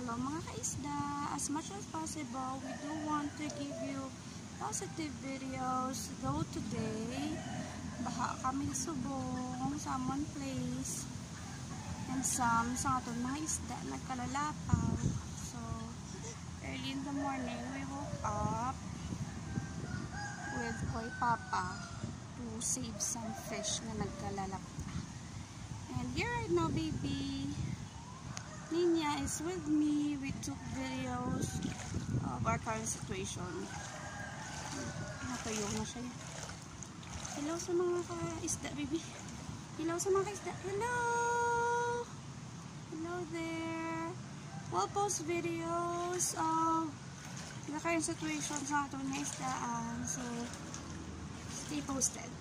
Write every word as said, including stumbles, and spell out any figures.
Hello mga ka-isda, as much as possible, we do want to give you positive videos. Though today, baha kami subong sa amon place and some sa aton mga isda nagkalalapaw. So, early in the morning, we woke up with Koy Papa to save some fish na nagkalalapa. And here right now, baby, Ninya is with me. We took videos of our current situation. Natuyo na siya. Hello sa mga ka-isda, baby. Hello sa mga ka-isda. Hello! Hello there. We'll post videos of the current situation sa ato na isdaan. So, stay posted.